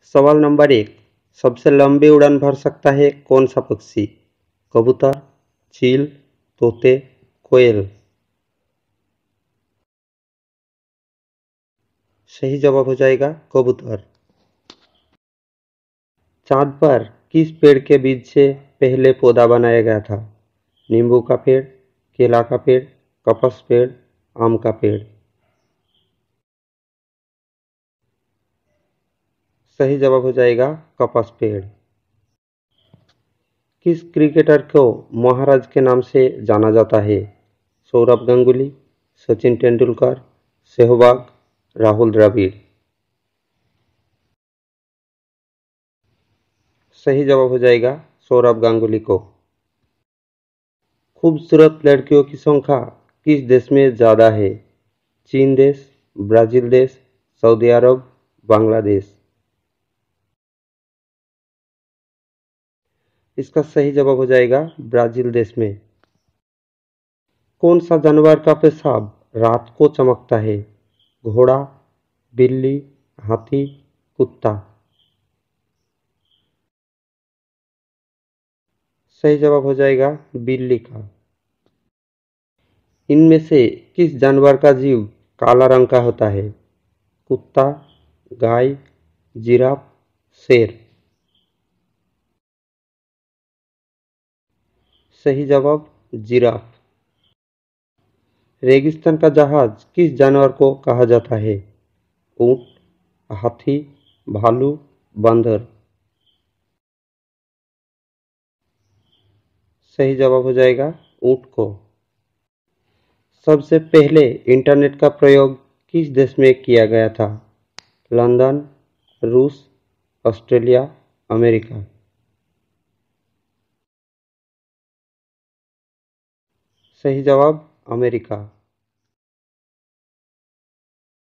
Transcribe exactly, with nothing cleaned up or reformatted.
सवाल नंबर एक, सबसे लंबी उड़ान भर सकता है कौन सा पक्षी? कबूतर, चील, तोते, कोयल। सही जवाब हो जाएगा कबूतर। चांद पर किस पेड़ के बीज से पहले पौधा बनाया गया था? नींबू का पेड़, केला का पेड़, कपस पेड़, आम का पेड़। सही जवाब हो जाएगा कपस पेड़। किस क्रिकेटर को महाराज के नाम से जाना जाता है? सौरभ गांगुली, सचिन तेंदुलकर, सहवाग, राहुल द्रविड़। सही जवाब हो जाएगा सौरभ गांगुली को। खूबसूरत लड़कियों की संख्या किस देश में ज्यादा है? चीन देश, ब्राजील देश, सऊदी अरब, बांग्लादेश। इसका सही जवाब हो जाएगा ब्राजील देश में। कौन सा जानवर का पेशाब रात को चमकता है? घोड़ा, बिल्ली, हाथी, कुत्ता। सही जवाब हो जाएगा बिल्ली का। इनमें से किस जानवर का जीव काला रंग का होता है? कुत्ता, गाय, जिराफ, शेर। सही जवाब जिराफ। रेगिस्तान का जहाज किस जानवर को कहा जाता है? ऊंट, हाथी, भालू, बंदर। सही जवाब हो जाएगा ऊंट को। सबसे पहले इंटरनेट का प्रयोग किस देश में किया गया था? लंदन, रूस, ऑस्ट्रेलिया, अमेरिका। सही जवाब अमेरिका।